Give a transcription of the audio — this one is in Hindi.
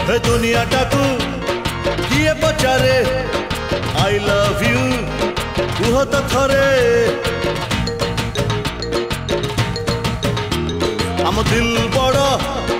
हे दुनिया टाकू किए पचारे आई लव यू कुह तो थरे आम दिल बड़